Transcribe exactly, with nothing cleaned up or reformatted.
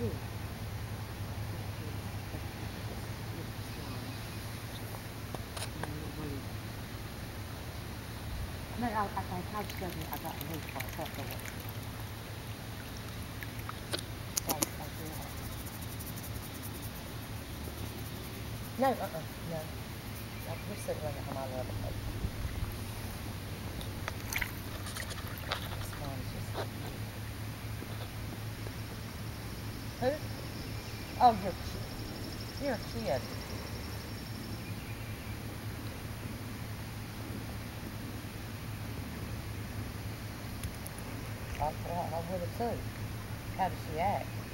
No, I, I, I tried to go and I got a leaf for I thought there was. Right, I do have. No, uh-uh, no. No, we're sitting on the other plate. This one's just... Who? Oh, you're cute. You're cute. I, well, I would have too. How does she act?